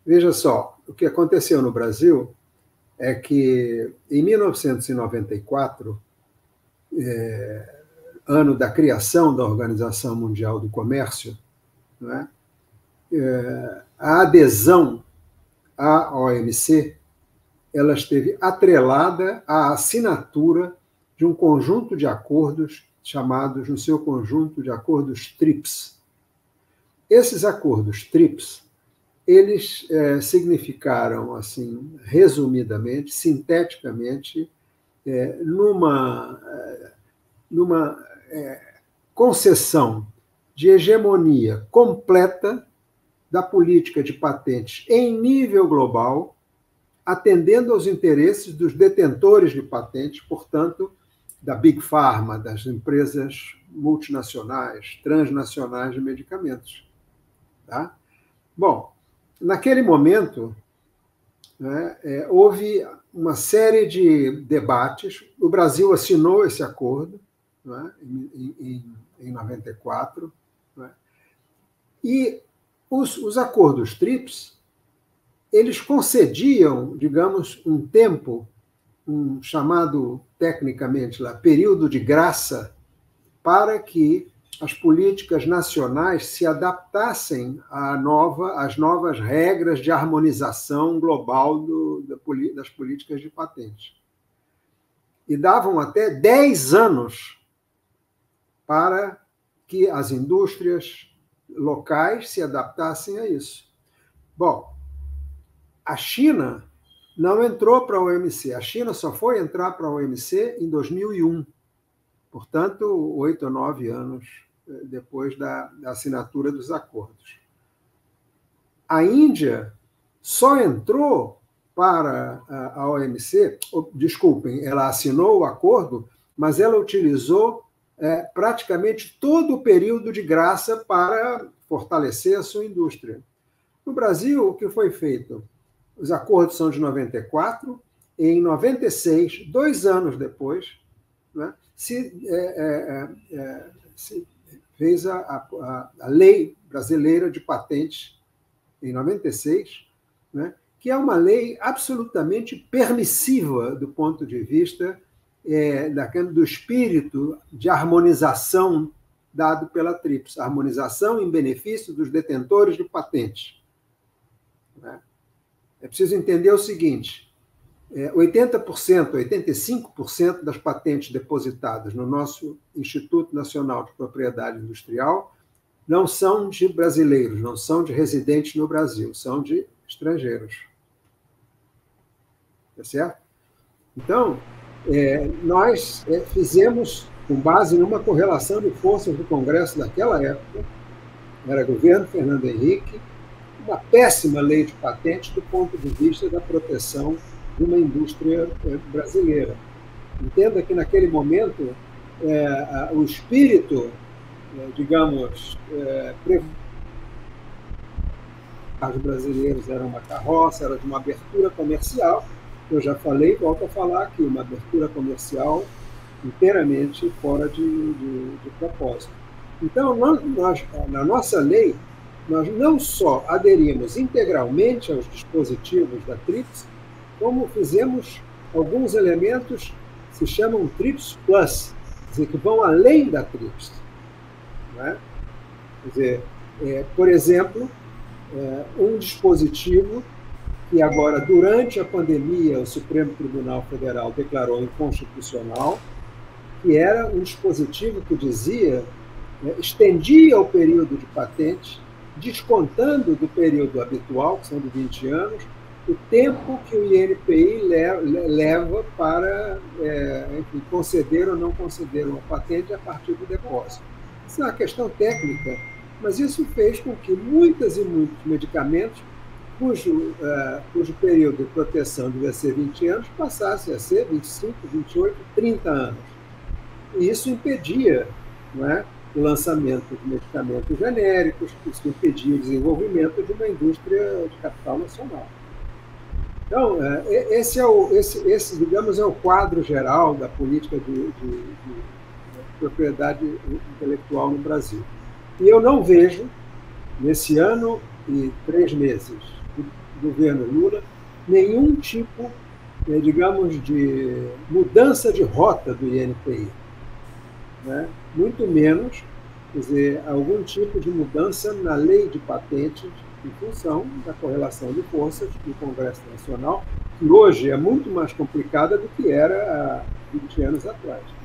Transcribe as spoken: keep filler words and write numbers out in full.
Veja só, o que aconteceu no Brasil é que, em mil novecentos e noventa e quatro, é, ano da criação da Organização Mundial do Comércio, não é? É, a adesão à O M C ela esteve atrelada à assinatura de um conjunto de acordos chamados, no seu conjunto de acordos TRIPS. Esses acordos TRIPS, eles é, significaram, assim, resumidamente, sinteticamente, é, numa, numa é, concessão de hegemonia completa da política de patentes em nível global, atendendo aos interesses dos detentores de patentes, portanto, da Big Pharma, das empresas multinacionais, transnacionais de medicamentos. Tá? Bom, naquele momento, né, é, houve uma série de debates. O Brasil assinou esse acordo, né, em, em, em noventa e quatro, né, e os, os acordos TRIPS, eles concediam, digamos, um tempo, um chamado tecnicamente lá, período de graça, para que as políticas nacionais se adaptassem à nova, às novas regras de harmonização global do, da, das políticas de patente. E davam até dez anos para que as indústrias locais se adaptassem a isso. Bom, a China não entrou para a O M C. A China só foi entrar para a O M C em dois mil e um. Portanto, oito ou nove anos depois da, da assinatura dos acordos. A Índia só entrou para a, a O M C, ou, desculpem, ela assinou o acordo, mas ela utilizou é, praticamente todo o período de graça para fortalecer a sua indústria. No Brasil, o que foi feito? Os acordos são de noventa e quatro, e em noventa e seis, dois anos depois, né, se, é, é, é, se fez a, a, a Lei Brasileira de Patentes, em noventa e seis, né, que é uma lei absolutamente permissiva do ponto de vista é, do espírito de harmonização dado pela TRIPS, harmonização em benefício dos detentores de patentes. Né? É preciso entender o seguinte, oitenta por cento, oitenta e cinco por cento das patentes depositadas no nosso Instituto Nacional de Propriedade Industrial não são de brasileiros, não são de residentes no Brasil, são de estrangeiros. Tá certo? Então, é, nós é, fizemos, com base numa correlação de forças do Congresso daquela época, era governo Fernando Henrique, uma péssima lei de patentes do ponto de vista da proteção de uma indústria brasileira. Entenda que, naquele momento, é, o espírito, é, digamos, é, os brasileiros era uma carroça, era de uma abertura comercial, eu já falei, volto a falar aqui, uma abertura comercial inteiramente fora de, de, de propósito. Então, nós, na nossa lei, nós não só aderimos integralmente aos dispositivos da TRIPS, como fizemos alguns elementos que se chamam TRIPS Plus, quer dizer, que vão além da TRIPS. Não é? Quer dizer, é, por exemplo, é, um dispositivo que agora, durante a pandemia, o Supremo Tribunal Federal declarou inconstitucional, que era um dispositivo que dizia, é, estendia o período de patente, descontando do período habitual, que são de vinte anos, o tempo que o I N P I leva para é, enfim, conceder ou não conceder uma patente a partir do depósito. Isso é uma questão técnica, mas isso fez com que muitas e muitos medicamentos, cujo, uh, cujo período de proteção devia ser vinte anos, passassem a ser vinte e cinco, vinte e oito, trinta anos. E isso impedia, não é, o lançamento de medicamentos genéricos, isso impedia o desenvolvimento de uma indústria de capital nacional. Então, esse, é o, esse, esse, digamos, é o quadro geral da política de, de, de propriedade intelectual no Brasil. E eu não vejo, nesse ano e três meses do governo Lula, nenhum tipo, digamos, de mudança de rota do I N P I, né? Muito menos, quer dizer, algum tipo de mudança na lei de patentes em função da correlação de forças do Congresso Nacional, que hoje é muito mais complicada do que era há vinte anos atrás.